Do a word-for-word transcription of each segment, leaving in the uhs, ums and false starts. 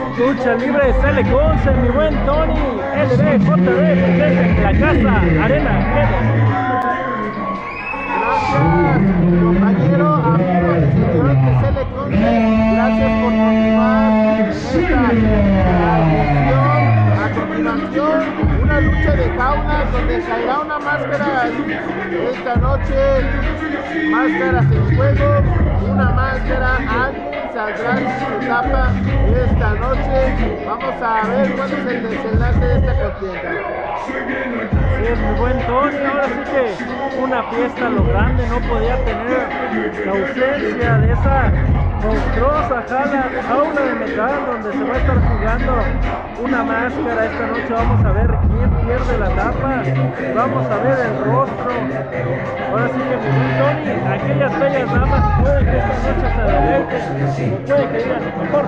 Lucha libre sale Conce, mi buen Tony, L B J D, presente en la casa, Arena Quedo. Gracias, compañero, amigos y seguidores de Cele Conce. Gracias por continuar esta transmisión. A continuación, una lucha de jaulas donde caerá una máscara esta noche. Máscaras en juego, una máscara. Alguien saldrá de su tapa esta noche. Vamos a ver cuál es el desenlace de esta contienda. Así es, mi buen Tony, ahora sí que una fiesta a lo grande, no podía tener la ausencia de esa monstruosa jaula, jaula de metal donde se va a estar jugando una máscara. Esta noche vamos a ver quién pierde la tapa, vamos a ver el rostro. Ahora sí que mi buen Tony, aquellas bellas damas puede que esta noche se deleiten o puede que digan mejor.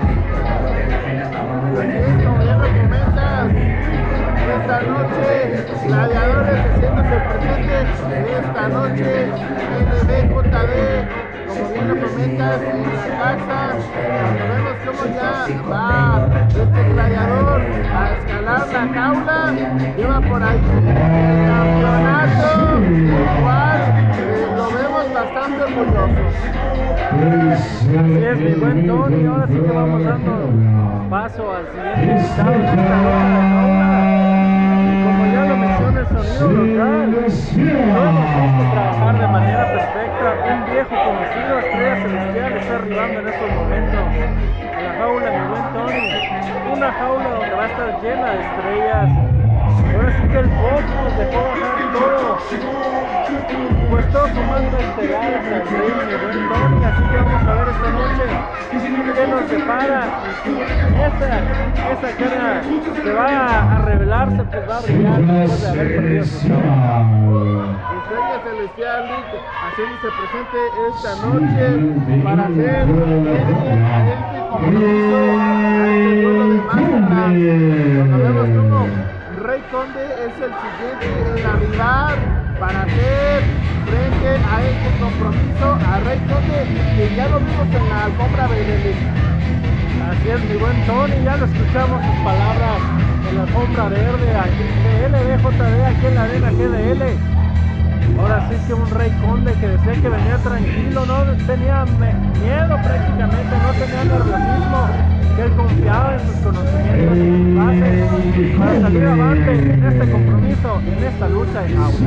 Así es, como ya me comentas, esta noche gladiadores haciéndose presentes esta noche N B J D, como bien lo comentas, en la casa, cuando vemos cómo ya va este gladiador a escalar la jaula, lleva por ahí el campeonato, el cual eh, lo vemos bastante orgulloso. Así es, mi buen Tony, ahora sí que vamos dando paso al siguiente invitado de esta noche de jaula. Como ya lo menciona el sonido local, lo hemos visto trabajar de manera perfecta. Un viejo conocido, Estrella Celestial, está arribando en estos momentos a la jaula, mi buen Tony. Una jaula donde va a estar llena de estrellas. Ahora sí que el Cosmos dejó bajar todo, pues todo su mando estelar hacia el ring, mi buen Tony. Así que vamos a ver esta noche qué nos separa. Y si esa, esa cara que va a revelarse, pues va a brillar después de haber perdido su trabajo. Estrella Celestial haciéndose presente esta noche para hacer a este compromiso, a este duelo de máscaras. Cuando vemos como Rey Conde es el siguiente en arribar para hacer frente a este compromiso a Rey Conde, que ya lo vimos en la alfombra verde. Así es, mi buen Tony, ya lo escuchamos sus palabras en la alfombra verde aquí de L B J D, aquí en la Arena G D L. Ahora sí que un Rey Conde que decía que venía tranquilo, no tenía miedo prácticamente, no tenía nerviosismo, que él confiaba en sus conocimientos y sus bases para salir avante en este compromiso, en esta lucha de jaula.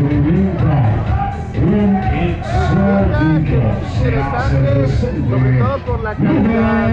Interesante, sobre todo por la calidad.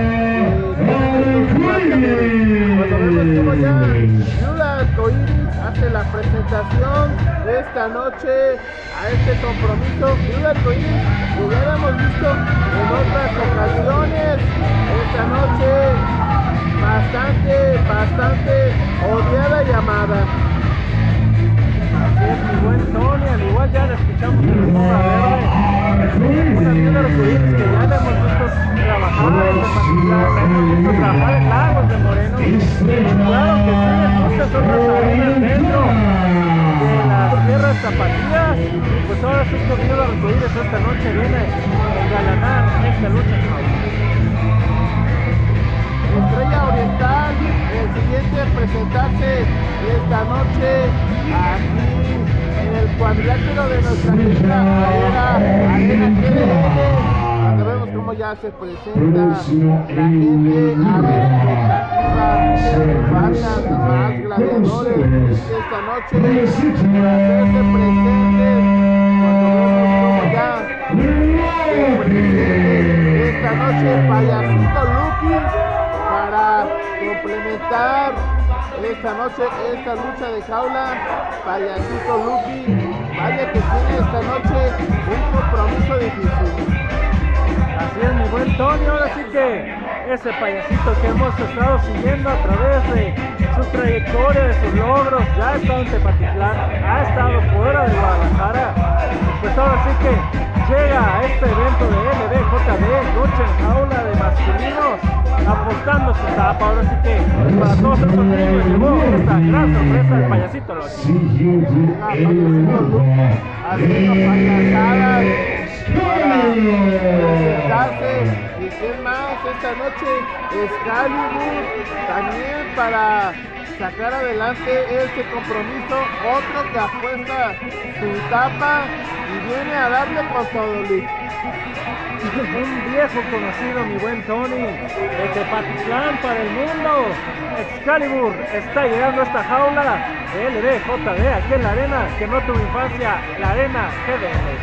Cuando vemos como ya Yula Arcoiris hace la presentación de esta noche a este compromiso. Yula Arcoiris lo hubiéramos visto en otras ocasiones. Esta noche bastante, bastante odiada y amada. Así es, mi buen Tony, al igual ya la escuchamos en la alfombra verde. Una Yula Arcoiris que ya la hemos visto trabajar en Tepatitlán, la hemos visto trabajar en Lagos de Moreno. Claro que sí, entonces otras arenas dentro de las tierras tapatías. Pues ahora sí que Yula Arcoiris esta noche viene a engalanar esta lucha en jaula. Estrella Oriental, el siguiente a presentarse esta noche aquí en el cuadrilátero de nuestra querida Arena Arena G D L. Cuando vemos cómo ya se presenta la gente a la expectativa, faltan más gladiadores esta noche para hacerse presentes. Cuando vemos cómo ya se presente esta noche Payasito Lucky para complementar esta noche esta lucha de jaula. Payasito Lucky, vaya que tiene esta noche un compromiso difícil. Así es, mi buen Tony, ahora sí que ese payasito que hemos estado siguiendo a través de su trayectoria, de sus logros, ya ha estado en Tepatitlán, ha estado fuera de Guadalajara, pues ahora sí que llega a este evento de L B J D, lucha en jaula de masculinos, apostando su tapa. Ahora sí que para todos esos niños llegó esta gran sorpresa del payasito Lucky. Payasito Lucky haciendo payasadas para presentarse. ¿Y quién más esta noche? Excalibur, también para sacar adelante este compromiso. Otro que apuesta su tapa y viene a darle con todo, Luis. Un viejo conocido, mi buen Tony, de Tepatitlán para el mundo. Excalibur está llegando a esta jaula de L B J D aquí en la arena que no tuvo infancia, la arena G D L.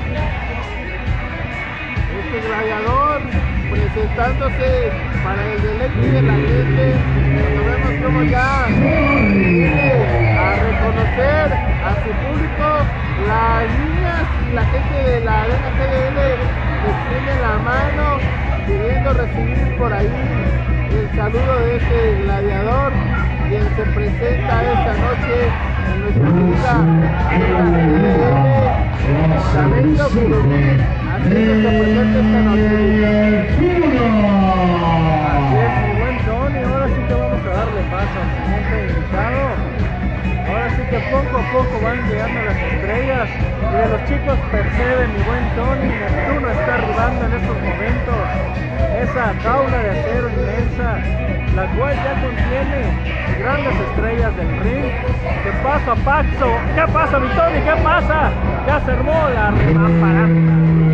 Este gladiador presentándose para el deleite de la gente, cuando vemos como ya viene a reconocer a su público, las niñas y la gente de la arena G D L extienden la mano queriendo recibir por ahí el saludo de este gladiador, quien se presenta esta noche en nuestra querida arena G D L. Lamento que lo vi haciéndose presente esta noche. Así es, mi buen Tony, ahora sí que vamos a darle paso al siguiente invitado. Ahora sí que poco a poco van llegando las estrellas y de los chicos percibe mi buen Tony. Neptuno está arribando en estos momentos esa jaula de acero inmensa, la cual ya contiene grandes estrellas del ring. De paso a paso, ¿qué pasa, mi Tony? ¿Qué pasa? Ya se armó la remámpara.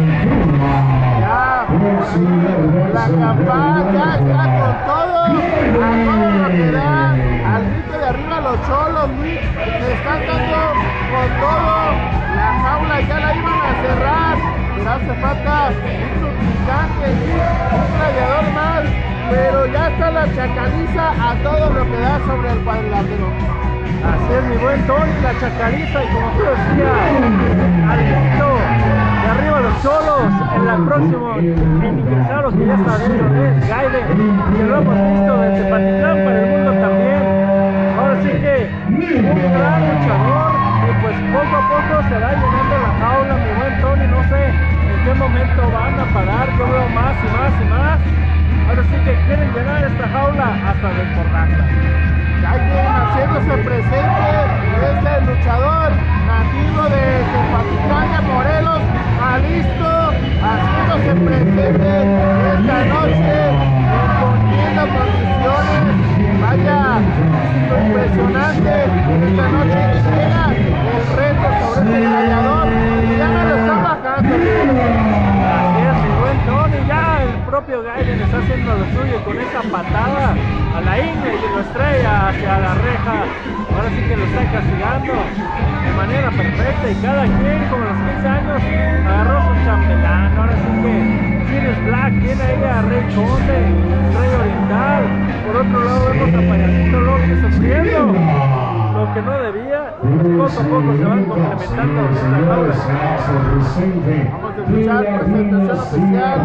Ya, la campana ya está con todo, a todo lo que da, al grito de arriba los cholos, Luis, se están dando con todo, la jaula ya la iban a cerrar, pero hace falta un suplicante, un gladiador más, pero ya está la chacaliza a todo lo que da sobre el cuadrilátero. Así es, mi buen Tony, la chacaliza, y como tú decías, al grito de arriba los cholos, en la próxima en ingresar, que ya está dentro es Gaiden, que lo hemos visto desde Tepatitlán para el mundo también. Ahora sí que un gran luchador, y pues poco a poco se va llenando la jaula, mi buen Tony. No sé en qué momento van a parar, yo veo más y más y más. Ahora sí que quieren llenar esta jaula hasta desbordarla. Gaiden haciéndose presente, este luchador nativo de Tepatitlán de Morelos, Jalisco, haciéndose presente esta noche, imponiendo condiciones. Vaya, físico impresionante esta noche, y llega el reto sobre este gladiador, y ya me lo está bajando. Así es, mi buen Tony, ya el propio Gaiden está haciendo lo suyo con esa patada a la ingle y lo estrella hacia la reja. Ahora sí que lo está castigando de manera perfecta, y cada quien, como a los quince años, agarró su chambelán. Ahora sí que Sirius Black tiene ahí a Rey Conde, Rey Oriental. Por otro lado vemos a Payasito Loki sufriendo lo que no debía, y pues poco a poco se van complementando esta jaula. Vamos a escuchar presentación oficial.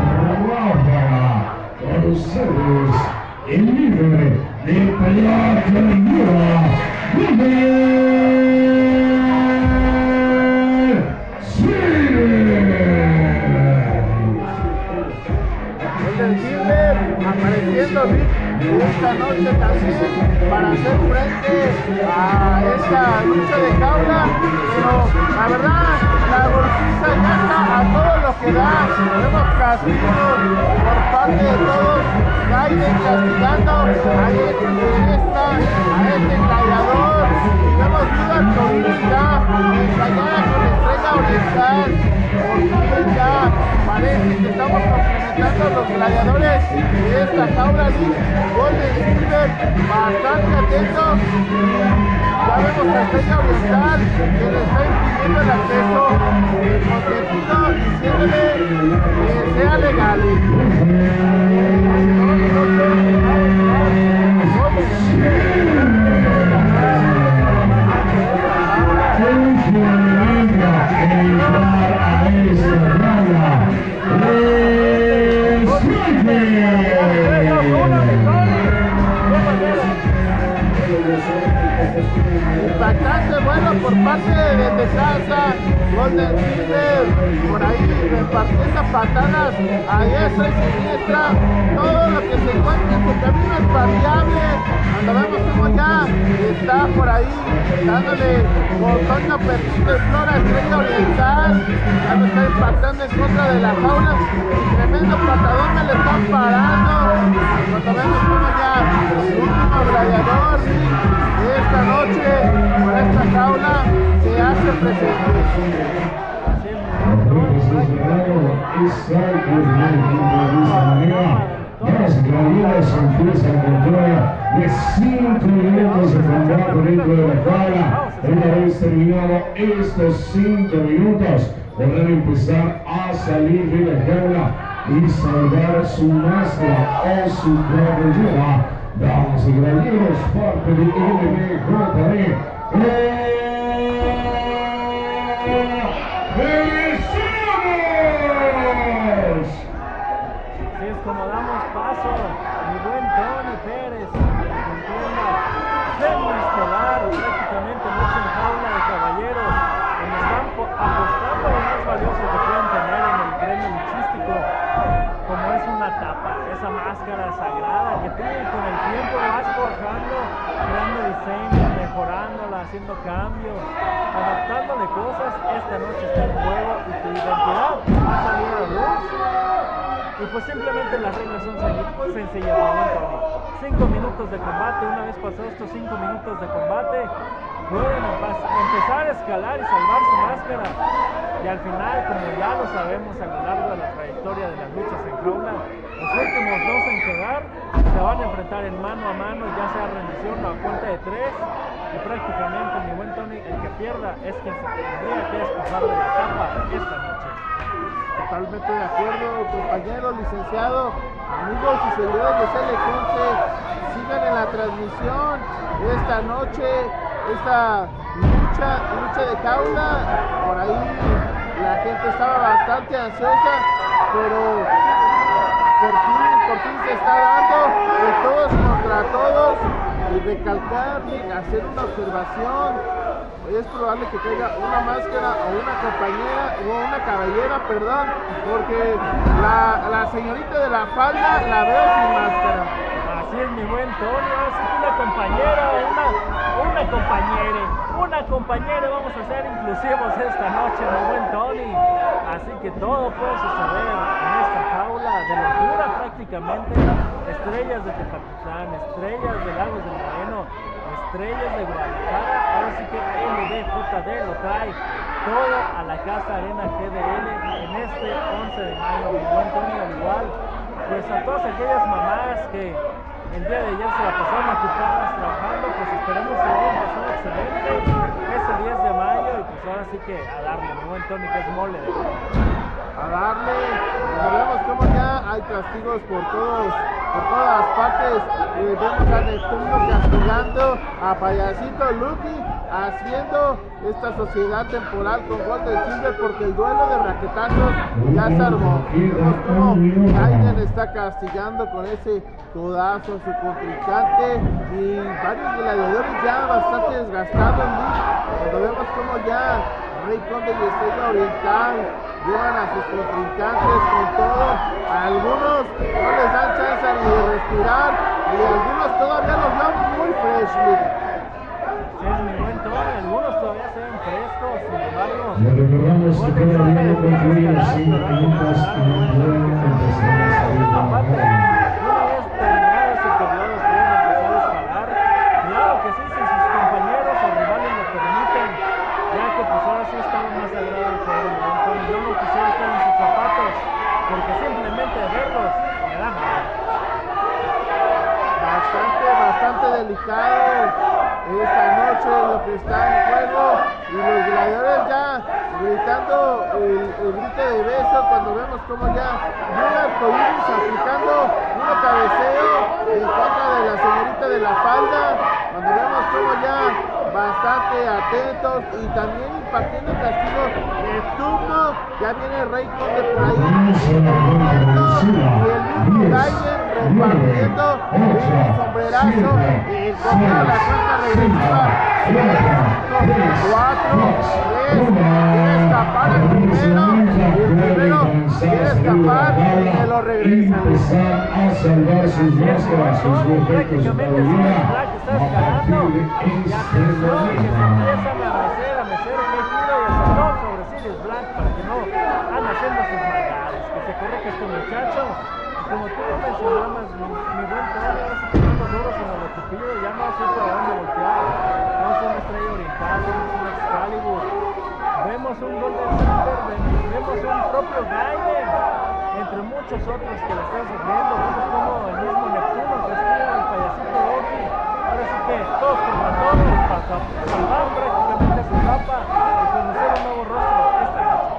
Para ustedes, el líder de Plata Negra, Miguel El Killer apareciendo esta noche también para hacer frente a esta lucha de jaula, pero la verdad la golpiza ya está a todo lo que da. Vemos castigos por parte de todos, Gaiden castigando a este fiesta, a este gladiador, y vemos dudas con ya ensayada con Estrella Oriental. Por fin ya parece que estamos complementando los gladiadores de esta jaula. Golden Silver bastante atento, ya vemos a Estrella Oriental que le está impidiendo el acceso, consentido, diciéndole que sea legal. Impactante, bueno, por parte de Desde Casa, Golden Silver por ahí repartiendo patadas a diestra y siniestra. Todo lo que se encuentra en su camino es variable. Cuando vemos como ya está por ahí dándole botón a Perrito y Flora Estrella Oriental. Ya lo está impactando en contra de la jaula. Tremendo patadón me le están parando. Cuando vemos como ya el último gladiador de esta noche por esta jaula se hace presente. Los gladiadores empiezan a controlar de cinco minutos de combate dentro de la jaula. Una vez terminado estos cinco minutos, podrán empezar a salir de la jaula y salvar su máscara o su cabellera. Damas y caballeros, parte de L B J D. Así es como damos paso, mi buen Tony Pérez, semiestelar, prácticamente lucha en jaula de caballeros, donde están apostando lo más valioso que pueden tener en el gremio luchístico, como es una tapa, esa máscara sagrada que tú con el tiempo vas forjando, creando diseños, mejorándola, haciendo cambios, adaptándole cosas. Esta noche está en juego y tu identidad va a salir a la luz. Y pues simplemente las reglas son sencillas, ¿no, Tony? Cinco minutos de combate. Una vez pasados estos cinco minutos de combate, pueden empezar a escalar y salvar su máscara. Y al final, como ya lo sabemos a lo largo de la trayectoria de las luchas en jaula, los últimos dos en quedar se van a enfrentar en mano a mano, ya sea rendición o a cuenta de tres. Y prácticamente, mi buen Tony, el que pierda es quien se tendría que desposar de la tapa esta noche. Totalmente de acuerdo, compañero, licenciado, amigos y seguidores de C L once, sigan en la transmisión esta noche, esta lucha, lucha de jaula. Por ahí la gente estaba bastante ansiosa, pero por fin, por fin se está dando de todos contra todos. Y recalcar y hacer una observación, es probable que caiga una máscara o una compañera o una caballera, perdón, porque la, la señorita de la falda la veo sin máscara. Así es, mi buen Tony, una compañera, una, una compañera, una compañera vamos a ser inclusivos esta noche, mi buen Tony. Así que todo puede suceder en esta jaula de locura prácticamente. Estrellas de Tepatitlán, estrellas de Lagos de Moreno, estrellas de Guadalajara. Ahora sí que L B J D lo trae todo a la Casa Arena G D L en este once de mayo, mi buen Tony. Al igual, pues a todas aquellas mamás que el día de ayer se la pasaron ocupadas trabajando, pues esperemos que hoy pasó excelente ese diez de mayo. Y pues ahora sí que a darle, mi buen Tony, que es mole de a darle, vemos como ya hay castigos por todos, por todas partes. Eh, vemos a Neptuno castigando a Payasito Lucky, haciendo esta sociedad temporal con Golden Silver, porque el duelo de raquetazos ya se armó. Vemos como Aiden está castigando con ese codazo a su contrincante y varios gladiadores ya bastante desgastados. Cuando vemos como ya Rey Conde y Estrella Oriental llevan a sus contrincantes con todo, a algunos no les dan chance ni de respirar y algunos todavía los vemos muy fresh. Sí, es mi buen Tony, algunos todavía se ven frescos, sin embargo, le recordamos que todavía no concluyen los cinco minutos y no pueden empezar a salir de la aparte, una vez terminado ese periodo pueden empezar a escalar. Claro que sí, si sus compañeros o rivales lo permiten, ya que pues ahora sí estaba más sagrado el juego, mi buen Tony. Yo no quisiera estar en sus zapatos, porque simplemente verlos me da mal. Bastante, bastante delicado esta noche lo que está en juego, y los gladiadores ya gritando el, el grito de beso cuando vemos como ya Luna Arcoiris aplicando un cabeceo en contra de la señorita de la falda, cuando vemos como ya bastante atentos y también impartiendo castigo Neptuno. Ya viene Rey Conde por ahí y el mismo Gaiden repartiendo el sombrerazo en contra de la cuenta regresiva. Cuatro, tres, quiere escapar al primero, y el primero quiere escapar y se lo regresa. Empezar a salvar sus máscaras, sus objetos de prácticamente vida. está escalando y atención que se empiezan a mecer, a mecer que giro y el salón sobre Sirius Black para que no ande haciendo sus maldades, que se corrija este muchacho. Como tú lo mencionabas, mi, mi buen Tony, ahora sí que no los duros sino lo que pido, ya no sé para dónde voltear, no es una estrella oriental, no es un Excalibur, vemos un Golden Silver, vemos un propio Gaiden, entre muchos otros que le están sufriendo, vemos como el mismo Neptuno castiga al payasito Loki, ahora sí que todos contra todos, para salvar prácticamente su capa y conocer un nuevo rostro esta noche.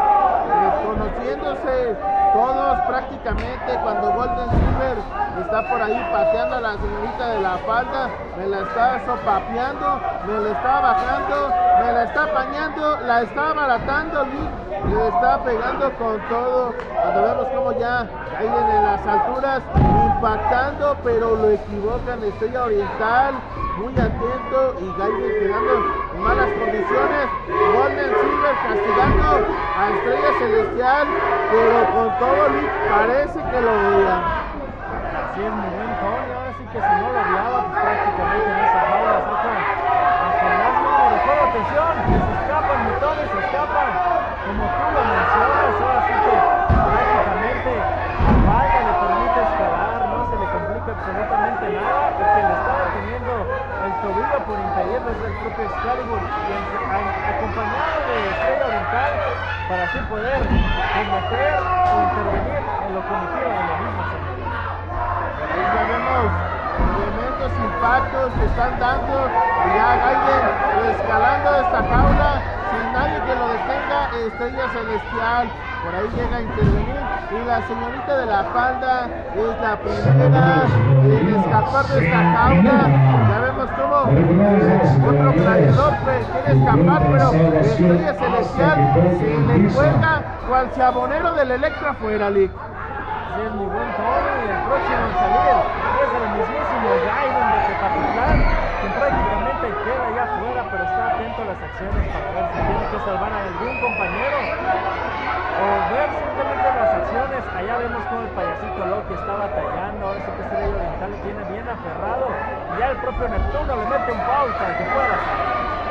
Desconociéndose todos prácticamente cuando Golden Silver está por ahí pateando a la señorita de la falda, me la está sopapeando, me la está bajando, me la está apañando, la está abaratando, le está pegando con todo. Cuando vemos como ya caen en las alturas, impactando, pero lo equivocan. Estrella Oriental muy atento y Gaiden quedando en malas condiciones. Golden Silver castigando a Estrella Celestial, pero con todo Lick parece que lo odia. Así es, mi buen Tony, ahora sí que si no lo odiaba, pues prácticamente en esa jaula saca hasta el más mínimo de fuego. Atención, que se escapan, mi Tony, se escapan, como tú lo mencionas, ahora sí que prácticamente la falda le permite escalar, no se le complica absolutamente nada, porque le está deteniendo el tobillo por impedirlo es el propio Excalibur, y acompañado de Estrella Oriental, para así poder cometer o intervenir en lo cognitivo de la misma señora. Ya vemos tremendos impactos que están dando, y ya Gaiden escalando esta jaula sin nadie que lo detenga. Estrella Celestial por ahí llega a intervenir y la señorita de la falda es la primera en escapar de esta jaula. Ya vemos como otro gladiador quiere escapar, pero Estrella Celestial se le cuelga cual chabonero del Electra fuera, Lick. Así es, mi buen Tony, y el próximo en salir es el mismísimo Gaiden de Tepatitlán, que prácticamente queda allá afuera, pero está atento a las acciones para ver si tiene que salvar a algún compañero o ver simplemente las acciones. Allá vemos como el payasito Loki está batallando, ahora sí que Estrella Oriental lo tiene bien aferrado y ya el propio Neptuno le mete un foul para que pueda salir.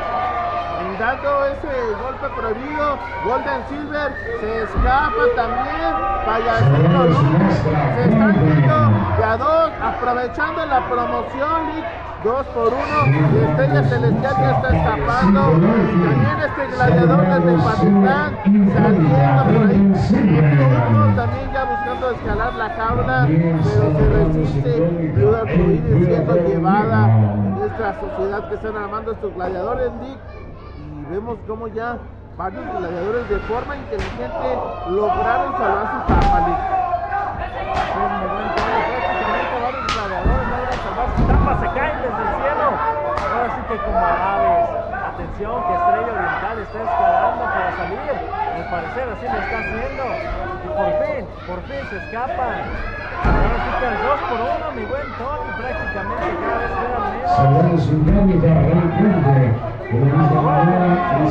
Dando ese golpe prohibido, Golden Silver se escapa también, payasito Luke se están yendo de a dos, aprovechando la promoción, Lick, dos por uno, y Estrella Celestial ya está escapando, y también este gladiador desde Tepatitlán saliendo por ahí, Neptuno también ya buscando escalar la jaula, pero se resiste, Viuda Arcoíris siendo llevada en esta sociedad que están armando estos gladiadores, Lick. Vemos como ya varios gladiadores de forma inteligente lograron salvar su tapa, Lick. Pues muy buen Tony, prácticamente varios gladiadores logran salvar su tapa, se caen desde el cielo. Ahora sí que como aves. Atención que Estrella Oriental está escalando para salir. Al parecer así lo está haciendo. Y por fin, por fin se escapan. Ahora sí que el dos por uno, mi buen Tony, prácticamente cada vez queda menos. Salvamos un cambio para el punto. De la misma manera,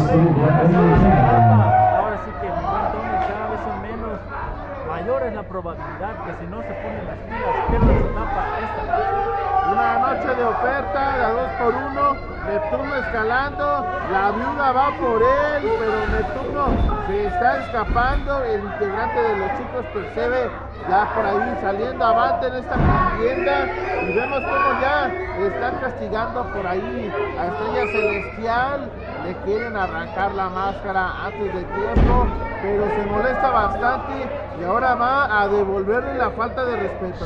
ahora sí que mi buen Tony, cada vez son menos, mayor es la probabilidad que si no se ponen las pilas pierdan su tapa esta noche. Una noche de oferta, la dos por uno, Neptuno escalando, la viuda va por él, pero Neptuno se está escapando, el integrante de los chicos Percebe ya por ahí saliendo avante en esta contienda, y vemos como ya están castigando por ahí a Estrella Celestial, le quieren arrancar la máscara antes de tiempo, pero se molesta bastante y ahora va a devolverle la falta de respeto.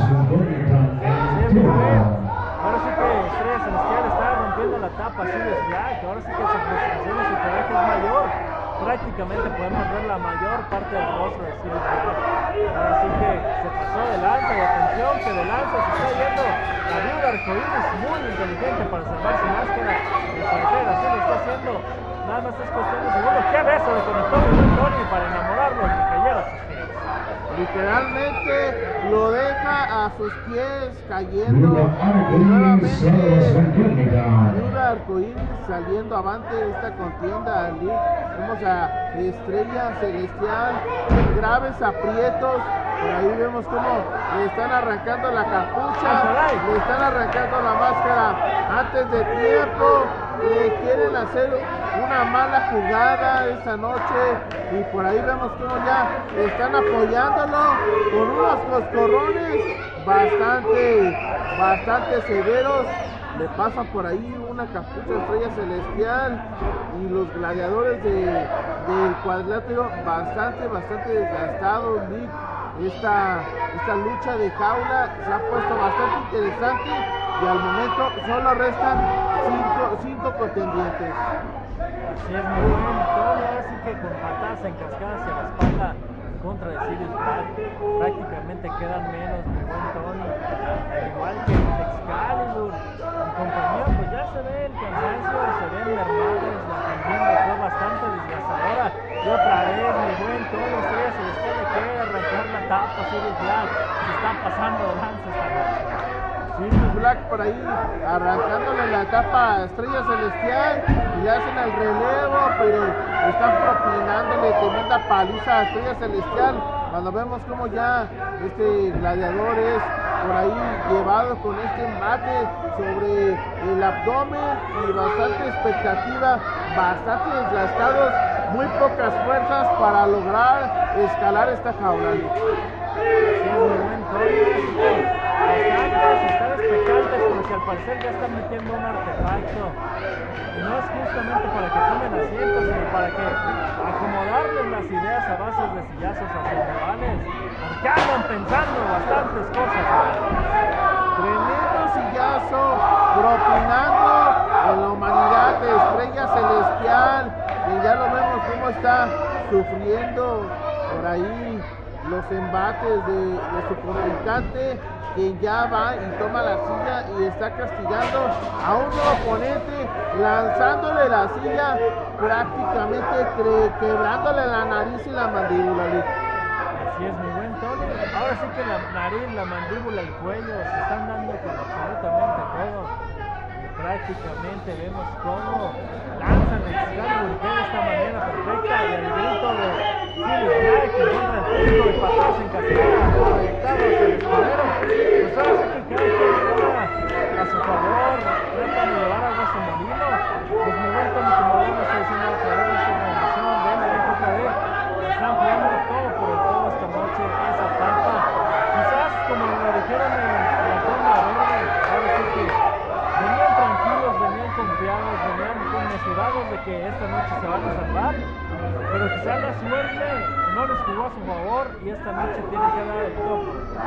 Ahora sí que Estrella Celestial está rompiendo la tapa, Sirius Black, ahora sí que su frustración y su coraje es mayor. Prácticamente podemos ver la mayor parte del rostro de Sirius Black. Ahora sí que se pasó de lanza, y atención que de lanza se está yendo la viuda Arcoíris, muy inteligente para salvar su máscara. El parecer así lo está haciendo, nada más es cuestión de segundos. ¡Qué beso le conectó mi buen Tony para enamorarlo y que cayera sus pies! literalmente lo deja a sus pies cayendo y nuevamente Viuda Arcoíris saliendo avante de esta contienda. Vemos a Estrella Celestial en graves aprietos. Por ahí vemos cómo le están arrancando la capucha, le están arrancando la máscara antes de tiempo, le quieren hacer una mala jugada esta noche y por ahí vemos cómo ya están apoyándolo con unos coscorrones bastante, bastante severos. Le pasan por ahí una capucha Estrella Celestial y los gladiadores de, del cuadrilátero bastante, bastante desgastados. Nick. Esta, esta lucha de jaula se ha puesto bastante interesante y al momento solo restan cinco, cinco contendientes. Así es, muy bueno, todo así que con patadas encascadas en la espalda contra de Sirius Black, prácticamente quedan menos, mi buen Tony, al igual que Excalibur y compañía, pues ya se ve el cansancio, se ven mermados, la contienda fue bastante desgastadora y otra vez, mi buen Tony, Estrella Celestial le quiere arrancar la tapa a Sirius Black, se están pasando de lanza esta noche. Sirius Black por ahí arrancándole la etapa a Estrella Celestial y le hacen el relevo, pero están propinándole tremenda paliza a Estrella Celestial. Cuando vemos como ya este gladiador es por ahí llevado con este embate sobre el abdomen y bastante expectativa, bastante desgastados, muy pocas fuerzas para lograr escalar esta jaula. Sí, es muy buen Tony. Las tantas están expectantes porque al parecer ya están metiendo un artefacto y no es justamente para que tomen asientos, sino para que acomodarles las ideas a base de sillazos a sus rivales, porque andan pensando bastantes cosas. Tremendo sillazo propinando en la humanidad de Estrella Celestial, y ya lo vemos cómo está sufriendo por ahí los embates de, de su contrincante, quien ya va y toma la silla y está castigando a un nuevo oponente, lanzándole la silla, prácticamente quebrándole la nariz y la mandíbula. Así es, mi buen Tony. Ahora sí que la nariz, la mandíbula, el cuello se están dando con absolutamente todo. Y prácticamente vemos cómo lanzan el Excalibur de esta manera perfecta y el grito de Sirius Black que encuentra el público de patadas en cascada proyectados al escudero. Pues ahora sí que cada quien juega a su favor, tratan de llevar algo a su molino. Pues mi buen Tony, como ya me está diciendo a través de esta organización de N J D, están jugando todo por el todo esta noche, esa etapa. Quizás como lo dijeron en la forma verde, ahora sí que venían tranquilos, venían confiados, venían conmesurados de que esta noche se van a salvar, pero quizás la suerte no les jugó a su favor y esta noche tienen que dar el top.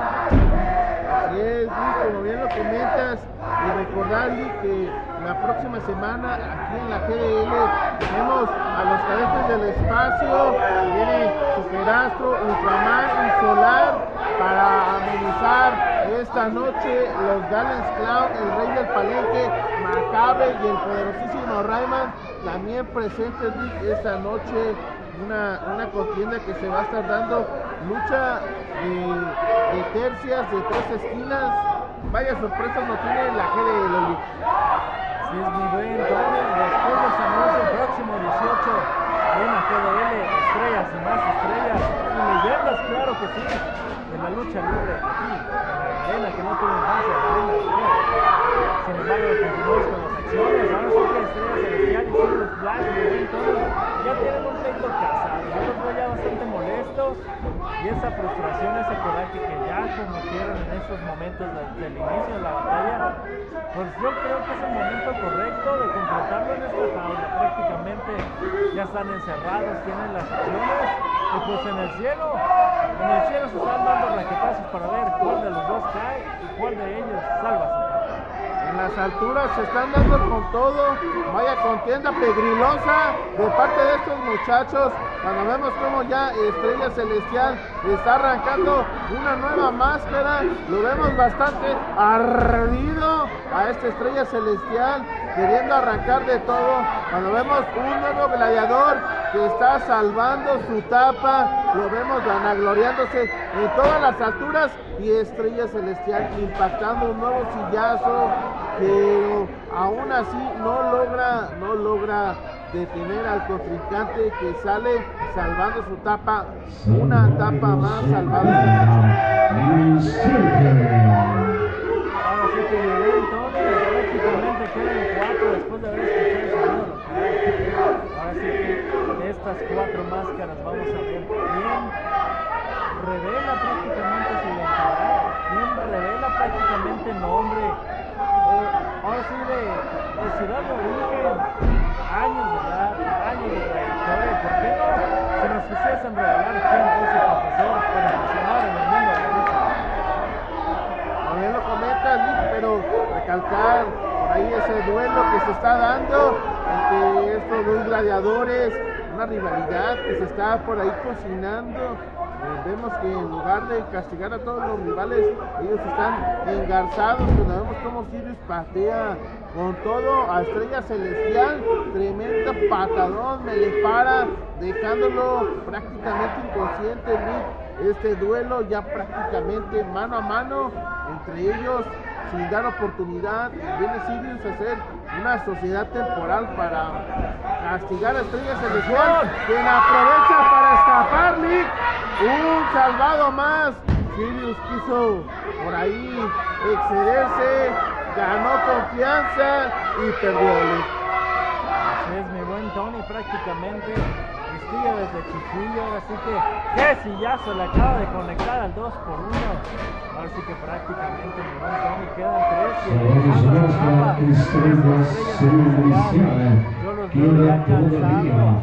Así es, Luis, como bien lo comentas, y recordar, Luis, que la próxima semana aquí en la G D L tenemos a los cadetes del espacio, viene Superastro, Ultraman y Solar para amenizar esta noche los Galens Clown, el Rey del Palenque, Macabre y el poderosísimo Rayman también presentes, Luis, esta noche. Una, una contienda que se va a estar dando, lucha de, de tercias, de tres esquinas. Vaya sorpresas nos tiene la G D L. Sí, es muy buen Tony. Después de ese anuncio, el próximo dieciocho en la G D L, estrellas y más estrellas y leyendas, claro que sí, de la lucha libre aquí, en la arena que no tuvo infancia, la arena libre. Sin embargo, continuamos con las acciones. Ahora sí que Estrella Celestial y Sirius Black, muy buen Tony, ya tienen un pleito casado. Yo los veo ya bastante molestos y esa frustración, ese coraje que ya cometieron en estos momentos desde el inicio de la batalla, pues yo creo que es el momento correcto de completarlo en esta jaula. Prácticamente ya están encerrados, tienen las acciones y pues en el cielo, en el cielo se están dando raquetazos para ver cuál de los dos cae y cuál de ellos salva su capa. En las alturas se están dando con todo, vaya contienda pegrilosa de parte de estos muchachos. Cuando vemos como ya Estrella Celestial está arrancando una nueva máscara, lo vemos bastante ardido a esta Estrella Celestial, queriendo arrancar de todo. Cuando vemos un nuevo gladiador que está salvando su tapa, lo vemos vanagloriándose en todas las alturas, y Estrella Celestial impactando un nuevo sillazo, pero aún así no logra, no logra detener al contrincante, que sale salvando su tapa, una tapa más salvada. Ahora sí que llegó el Tony, prácticamente quedan cuatro después de haber escuchado el sonido local. Ahora sí que de estas cuatro máscaras vamos a ver quién revela prácticamente su identidad, quién revela prácticamente nombre, eh, ahora sí de, de ciudad de origen, años de edad, años de trayectoria. ¿Por qué no se nos quisiesen revelar quién fue su profesor para impresionar en el mundo de la lucha? Bien lo comentas, Nick, pero recalcar por ahí ese duelo que se está dando entre estos dos gladiadores, una rivalidad que se está por ahí cocinando. Eh, vemos que en lugar de castigar a todos los rivales, ellos están engarzados, pero vemos como Sirius patea con todo a Estrella Celestial, tremenda patadón, me le para, dejándolo prácticamente inconsciente, Nick. Este duelo ya prácticamente mano a mano entre ellos, sin dar oportunidad, viene Sirius a hacer una sociedad temporal para castigar a Estrella Celestial, quien aprovecha para escapar, Nick. Un salvado más. Sirius quiso por ahí excederse, ganó confianza y perdió, Nick. Así es, mi buen Tony, prácticamente sigue desde chiquillo. Ahora sí que qué sillazo le acaba de conectar al dos por uno. Ahora sí que prácticamente mi buen Tony quedan tres y empezando la etapa, Estrella Celestial. Yo los veo ya cansados.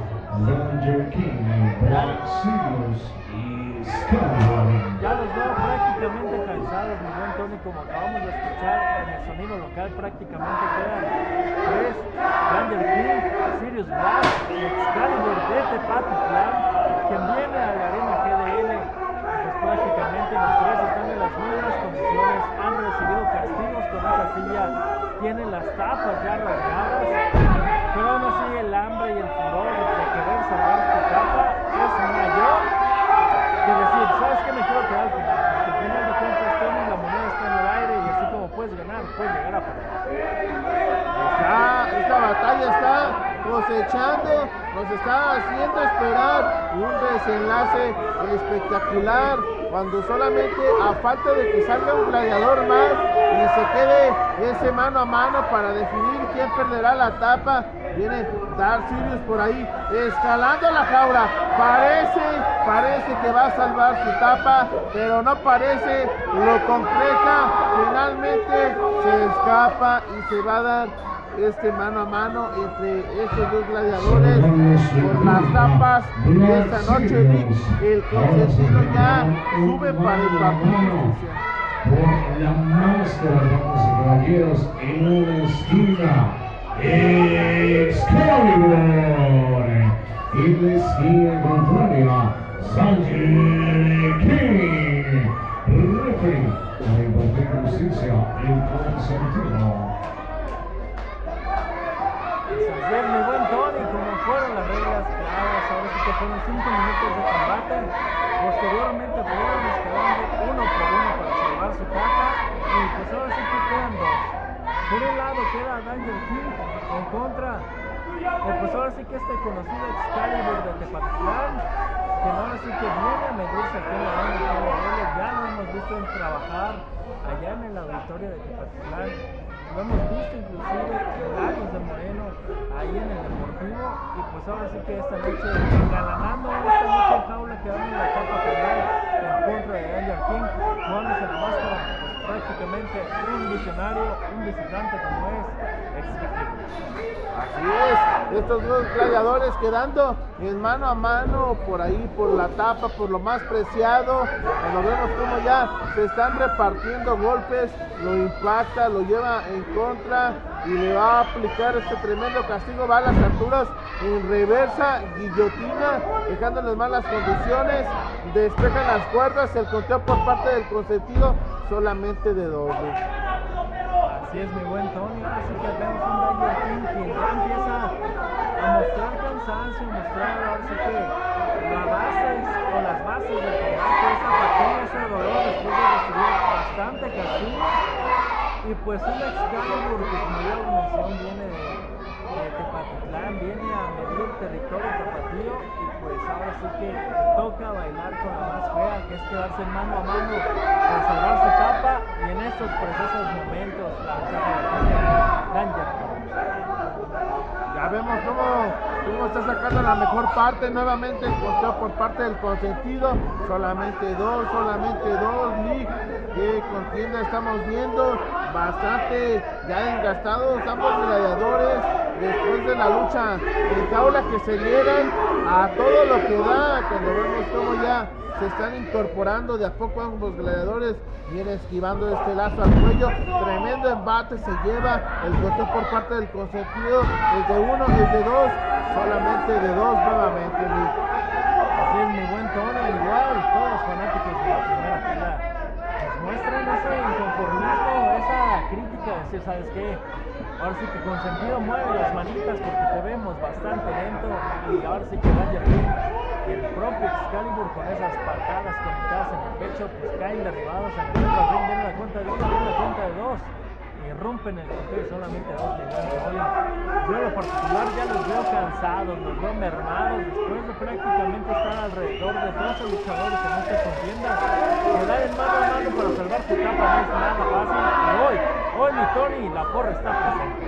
Ya los veo prácticamente cansados, mi buen Tony, como acabamos de escuchar en el sonido local. Prácticamente quedan tres: Ranger King, Sirius Black, Excalibur de Tepatitlán, quien viene a la arena G D L. Pues prácticamente los tres están en las mismas condiciones, han recibido castigos con esa silla, tienen las tapas ya rasgadas, pero aún así el hambre y el furor de querer salvar esta tapa es mayor que decir, ¿sabes qué? Me quiero quedar al final, porque al final de cuentas Tony, la moneda está en el aire, y así como puedes ganar, puedes llegar a perder. Está, esta batalla está cosechando, nos está haciendo esperar un desenlace espectacular, cuando solamente a falta de que salga un gladiador más y se quede ese mano a mano para definir quién perderá la etapa. Viene Dark Sirius por ahí, escalando la jaula, parece, parece que va a salvar su etapa, pero no parece, lo concreta, finalmente se escapa y se va a dar este mano a mano entre estos dos gladiadores por las tapas de esta noche. Nick, el consentido ya sube para el partido. Por la máscara, damas y caballeros, en una esquina, Excalibur. En la esquina contraria, Ranger King. Referee, para impartir justicia, el consentido. Ayer mi buen Tony, como fueron las reglas claras, ahora sí que fueron cinco minutos de combate, posteriormente fueron escalando uno por uno para salvar su tapa, y pues ahora sí que quedan dos. Por un lado queda Ranger King en contra, eh, pues ahora sí que este conocido Excalibur de Tepatitlán, que ahora sí que viene a medirse aquí en la arena G D L, ya lo hemos visto en trabajar allá en el auditorio de Tepatitlán. Lo hemos visto inclusive en Lagos de Moreno, ahí en el Deportivo, y pues ahora sí que esta noche engalanando esta noche en jaula, quedando en la etapa final en contra de Ranger King, jugándose la máscara, pues prácticamente un visionario, un visitante como es Excalibur. Así es, estos dos gladiadores quedando en mano a mano por ahí, por la tapa, por lo más preciado. Cuando vemos como ya se están repartiendo golpes, lo impacta, lo lleva en contra y le va a aplicar este tremendo castigo, va a las alturas en reversa, guillotina, dejándoles malas condiciones, despejan las cuerdas, el conteo por parte del consentido solamente de doble. Así es, mi buen Tony, ahora sí que vemos un Ranger King quien ya empieza a mostrar cansancio, mostrar ahora sí que la base o las bases del combate, esa fatiga, ese dolor después de recibir bastante castigo. Y pues un Excalibur que, como ya lo mencioné, viene de, de Tepatitlán, viene a medir territorio tapatío, y pues ahora sí que toca bailar con la más fea, que es quedarse mano a mano para salvar su etapa, y en estos precisos momentos la ventaja la tiene Danger King. Ya vemos cómo, cómo está sacando la mejor parte. Nuevamente el conteo por parte del consentido. Solamente dos, solamente dos. Lee, qué contienda estamos viendo. Bastante ya desgastados ambos gladiadores. Después de la lucha en jaula, que se llegan a todo lo que da. Cuando vemos cómo ya se están incorporando de a poco ambos gladiadores, viene esquivando este lazo al cuello, tremendo embate se lleva el conteo por parte del consentido, el de uno, el de dos, solamente de dos nuevamente. Así es, mi buen Tony, igual todos los fanáticos de la primera fila nos muestran ese inconformismo, esa crítica de decir, ¿sabes qué? Ahora sí que consentido mueve las manitas porque te vemos bastante lento, y ahora sí que Danger King y el propio Excalibur con esas patadas conectadas en el pecho pues caen derribados en el centro del ring, viene la cuenta de uno, viene la cuenta de dos, y rompen el conteo solamente dos de Tony. Yo en lo particular ya los veo cansados, los veo mermados después de prácticamente estar alrededor de doce luchadores en esta contienda. Quedar en mano a mano para salvar tu etapa no es nada fácil, y hoy, hoy mi Tony, la porra está presente.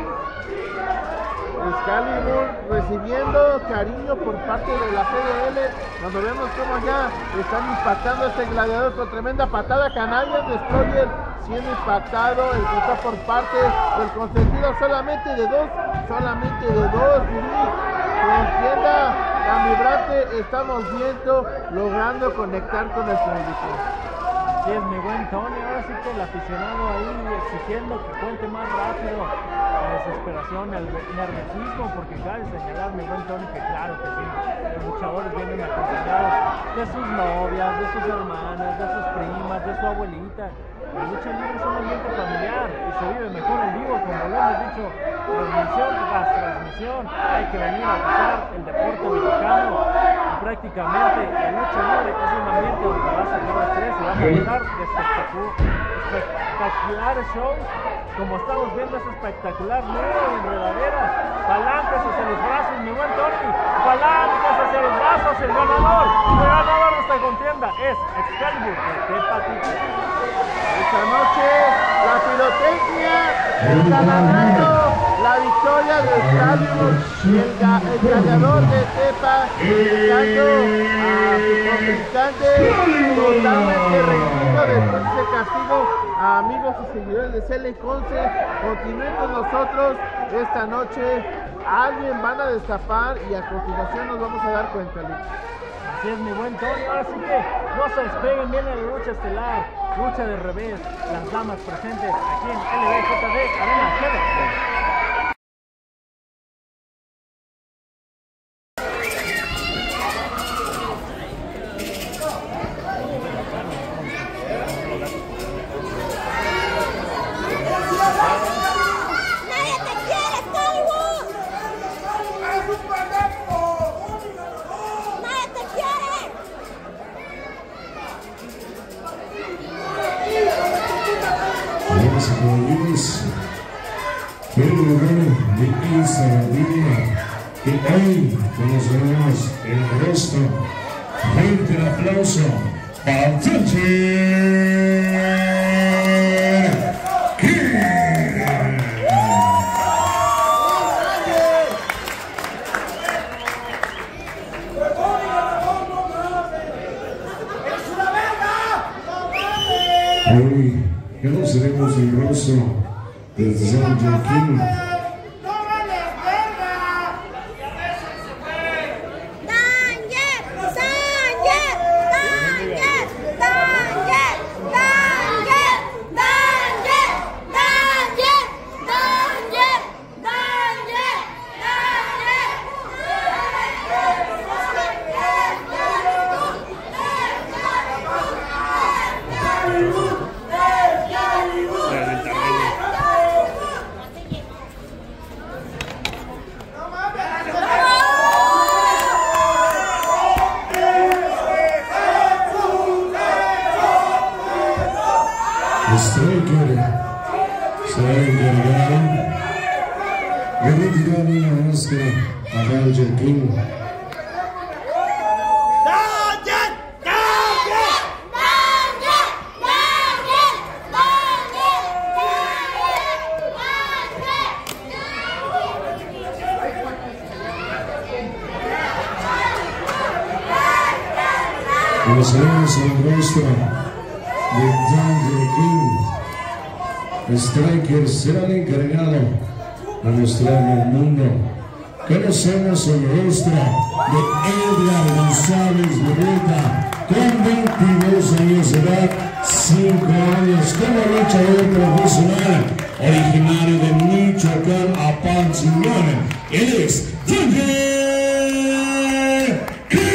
Excalibur recibiendo cariño por parte de la C D L, cuando vemos cómo ya están impactando a este gladiador con tremenda patada. Canadian Destroyer siendo impactado, el conteo por parte del consentido solamente de dos, solamente de dos. Contienda tan vibrante estamos viendo, logrando conectar con el público. Así es, mi buen Tony, ahora sí que el aficionado ahí exigiendo que cuente más rápido, la desesperación, el nerviosismo, porque cabe señalar, mi buen Tony, que claro que sí, los luchadores vienen acompañados de sus novias, de sus hermanas, de sus primas, de su abuelita. La lucha libre es un ambiente familiar y se vive mejor en vivo, como lo hemos dicho, transmisión tras transmisión. Hay que venir a gozar el deporte mexicano, y prácticamente la lucha libre es un ambiente donde va a sacar estrés y va a gozar de espectaculares shows, como estamos viendo ese espectacular nudo y enredadera. Palancas hacia los brazos, mi buen Tony, palancas hacia los brazos. El ganador, el ganador de esta contienda es Excalibur de Tepatitlán. Esta noche la pirotecnia está ganando la victoria de Excalibur, y el, ga el ganador de Tepa dando a su contrincante totalmente rendido después de ese castigo. A amigos y seguidores de C L once, continúen con nosotros esta noche. Alguien van a destapar y a continuación nos vamos a dar cuenta, Luis. Así es, mi buen Tony, ahora sí que no se despeguen, viene la lucha estelar, lucha de revés, las damas presentes aquí en L B J D Arena G D. el lugar de esta bandera que hoy conoceremos el rostro. Fuerte el aplauso para Danger King. Hoy conoceremos el rostro de Danger King. Striker será encargado de retirar una máscara a Danger King. Conocemos el rostro de Danger King. Striker será el encargado de mostrarle al mundo. Conocemos el rostro de Edgar González Berreta, con veintidós años de edad, cinco años como luchador profesional, originario de Michoacán, Apatzingán. Él es Danger King.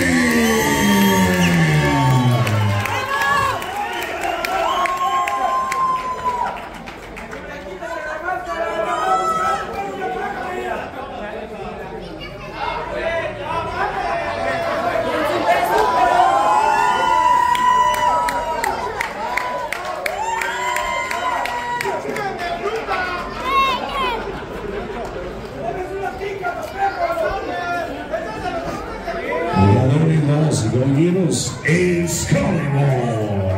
Damas y caballeros, Excalibur.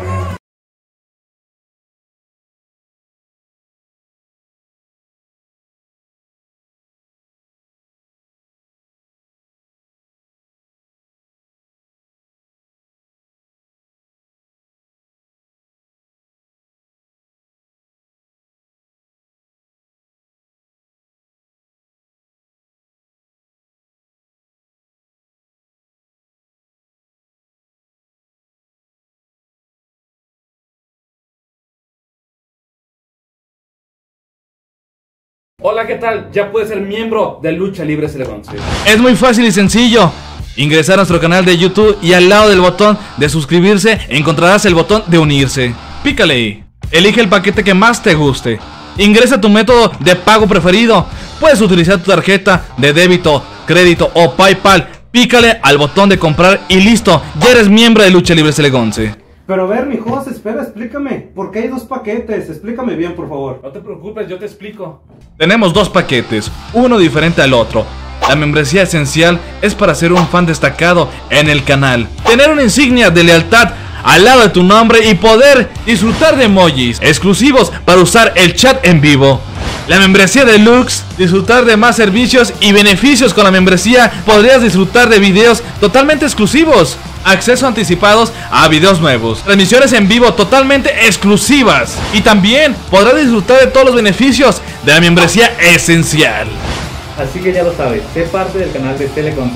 Hola, ¿qué tal? Ya puedes ser miembro de Lucha Libre C L once. Es muy fácil y sencillo. Ingresar a nuestro canal de YouTube y al lado del botón de suscribirse encontrarás el botón de unirse. Pícale ahí. Elige el paquete que más te guste. Ingresa tu método de pago preferido. Puedes utilizar tu tarjeta de débito, crédito o PayPal. Pícale al botón de comprar y listo. Ya eres miembro de Lucha Libre C L once. Pero a ver, mi Jos, espera, explícame. ¿Por qué hay dos paquetes? Explícame bien, por favor. No te preocupes, yo te explico. Tenemos dos paquetes, uno diferente al otro. La membresía esencial es para ser un fan destacado en el canal, tener una insignia de lealtad al lado de tu nombre y poder disfrutar de emojis exclusivos para usar el chat en vivo. La membresía deluxe, disfrutar de más servicios y beneficios. Con la membresía podrías disfrutar de videos totalmente exclusivos, acceso anticipados a videos nuevos, transmisiones en vivo totalmente exclusivas, y también podrás disfrutar de todos los beneficios de la membresía esencial. Así que ya lo sabes, sé parte del canal de C L once.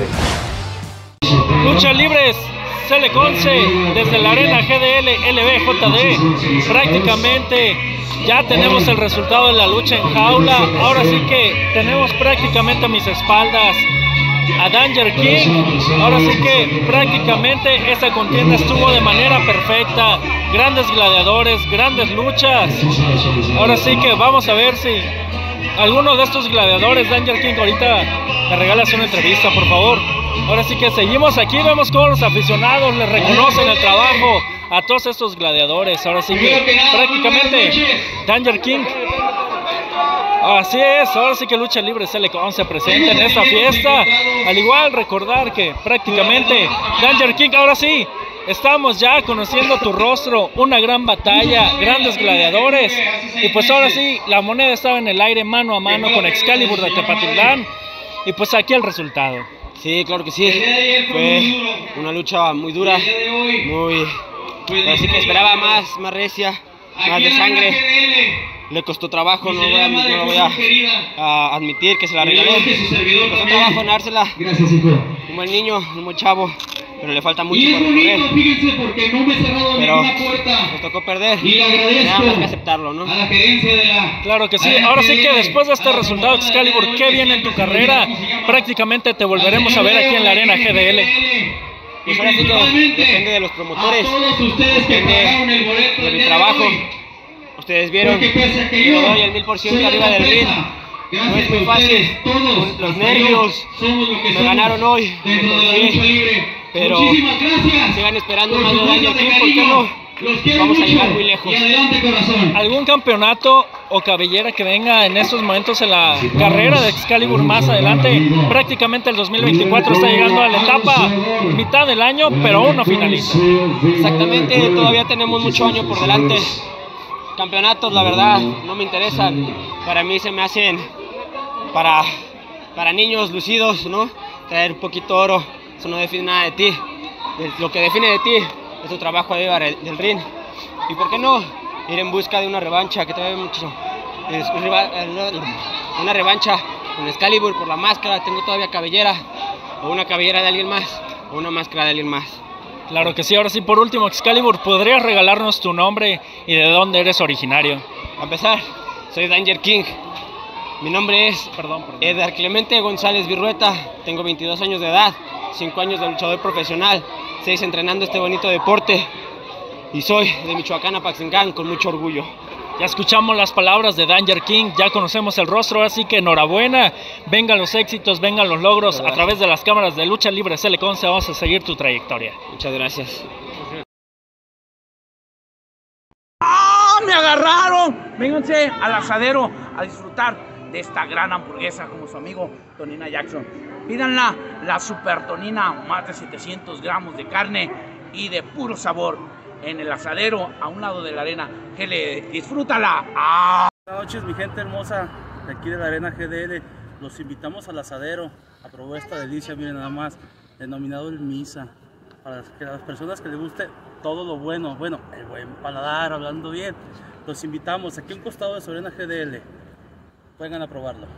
Lucha Libres C L once desde la arena G D L L B J D. Prácticamente ya tenemos el resultado de la lucha en jaula. Ahora sí que tenemos prácticamente a mis espaldas a Danger King. Ahora sí que prácticamente esta contienda estuvo de manera perfecta. Grandes gladiadores, grandes luchas. Ahora sí que vamos a ver si alguno de estos gladiadores, Danger King, ahorita me regalas una entrevista, por favor. Ahora sí que seguimos aquí, vemos cómo los aficionados les reconocen el trabajo a todos estos gladiadores. Ahora sí que prácticamente Danger King. Así es, ahora sí que Lucha Libre C L once presente en esta fiesta. Al igual recordar que prácticamente Danger King, ahora sí, estamos ya conociendo tu rostro, una gran batalla, grandes gladiadores. Y pues ahora sí, la moneda estaba en el aire mano a mano con Excalibur de Tepatitlán. Y pues aquí el resultado. Sí, claro que sí. Fue una lucha muy dura, muy... Así que esperaba más, más recia, más de sangre. Le costó trabajo, no, voy a, no lo voy a, a admitir que se la regalé. Le costó trabajo ganársela. Gracias, hijo. Un buen niño, un buen chavo, pero le falta mucho por recorrer. Pero nos tocó perder. Y le agradezco nada más que aceptarlo, ¿no? a la gerencia de la... Claro que sí, ahora sí que después de este resultado, Excalibur, ¿qué viene en tu carrera? Prácticamente te volveremos a ver aquí en la arena G D L. Pues ahora sí que depende de los promotores, depende de mi trabajo. Ustedes vieron, yo doy el mil por ciento arriba del ring. No es muy fácil, los nervios me ganaron hoy, me confié, pero sigan esperando más de Danger King, ¿por qué no? vamos a llegar muy lejos. ¿Algún campeonato o cabellera que venga en estos momentos en la carrera de Excalibur más adelante? Prácticamente el dos mil veinticuatro está llegando a la etapa mitad del año, pero aún no finaliza. Exactamente, todavía tenemos mucho año por delante. Campeonatos, la verdad, no me interesan. Para mí se me hacen para, para niños lucidos, ¿no? Traer un poquito de oro, eso no define nada de ti. Lo que define de ti es tu trabajo arriba del ring. ¿Y por qué no ir en busca de una revancha que trae mucho? Una revancha con Excalibur por la máscara. Tengo todavía cabellera, o una cabellera de alguien más, o una máscara de alguien más. Claro que sí. Ahora sí, por último, Excalibur, ¿podrías regalarnos tu nombre y de dónde eres originario? A empezar, soy Danger King. Mi nombre es perdón, perdón. Edgar Clemente González Virrueta. Tengo veintidós años de edad, cinco años de luchador profesional, seis entrenando este bonito deporte. Y soy de Michoacán, Apaxingán, con mucho orgullo. Ya escuchamos las palabras de Danger King, ya conocemos el rostro, así que enhorabuena. Vengan los éxitos, vengan los logros. A través de las cámaras de Lucha Libre Teleconce vamos a seguir tu trayectoria. Muchas gracias. ¡Ah! ¡Me agarraron! Vénganse al asadero a disfrutar de esta gran hamburguesa como su amigo Tonina Jackson. Pídanla, la Super Tonina, más de setecientos gramos de carne y de puro sabor. En el asadero, a un lado de la arena. Que le disfrútala. ¡Ah! Buenas noches, mi gente hermosa de aquí de la arena G D L. Los invitamos al asadero a probar esta delicia, miren nada más, denominado el Misa. Para que las personas que les guste todo lo bueno, bueno, el buen paladar, hablando bien, los invitamos aquí a un costado de su arena G D L. Vengan a probarlo.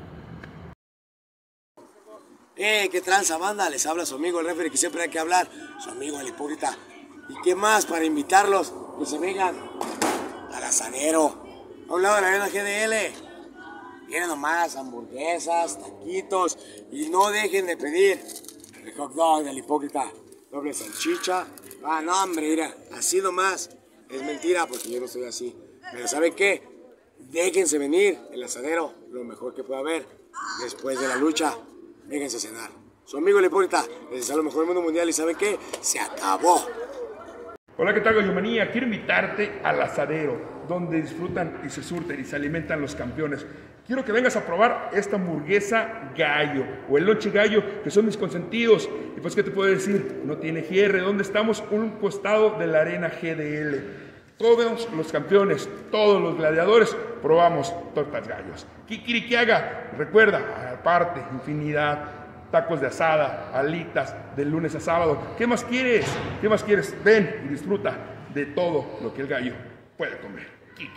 Eh, qué tranza banda, les habla su amigo el referee que siempre hay que hablar, su amigo el hipócrita. ¿Y qué más para invitarlos? Que se vengan al asadero, a un lado de la arena G D L. Vienen nomás hamburguesas, taquitos y no dejen de pedir el hot dog del hipócrita, doble salchicha. Ah, no hombre, mira, así nomás. Es mentira porque yo no soy así. Pero ¿saben qué? Déjense venir el asadero, lo mejor que pueda haber después de la lucha. Déjense cenar. Su amigo el hipócrita les desea lo mejor del mundo mundial y ¿saben qué? Se acabó. Hola, ¿qué tal, Gallomanía? Quiero invitarte al asadero, donde disfrutan y se surten y se alimentan los campeones. Quiero que vengas a probar esta hamburguesa gallo, o el lonche gallo, que son mis consentidos. Y pues, ¿qué te puedo decir? No tiene cierre. ¿Dónde estamos? Un costado de la arena G D L. Todos los campeones, todos los gladiadores, probamos tortas gallos. Kikirikiaga, recuerda, aparte, infinidad. Tacos de asada, alitas, de lunes a sábado. ¿Qué más quieres? ¿Qué más quieres? Ven y disfruta de todo lo que el gallo puede comer.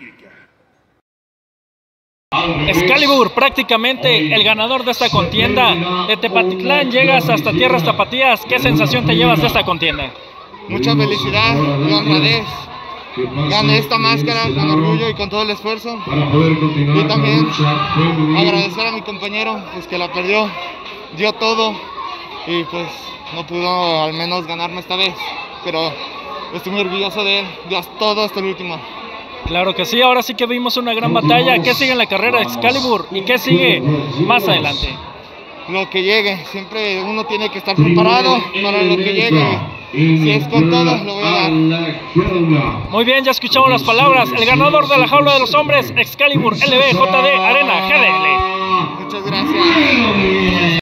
Excalibur, prácticamente el ganador de esta contienda. De Tepatitlán llegas hasta Tierras Tapatías. ¿Qué sensación te llevas de esta contienda? Mucha felicidad y honradez. Gané esta máscara con orgullo y con todo el esfuerzo. Y también agradecer a mi compañero, pues, que la perdió. Dio todo y pues no pudo al menos ganarme esta vez, pero estoy muy orgulloso de él, dio todo hasta el último. Claro que sí, ahora sí que vimos una gran batalla. ¿Qué sigue en la carrera de Excalibur y qué sigue más adelante? Lo que llegue, siempre uno tiene que estar preparado para lo que llegue. Si es con todo, lo voy a dar. Muy bien, ya escuchamos las palabras. El ganador de la jaula de los hombres, Excalibur L B J D Arena G D L. Muchas gracias.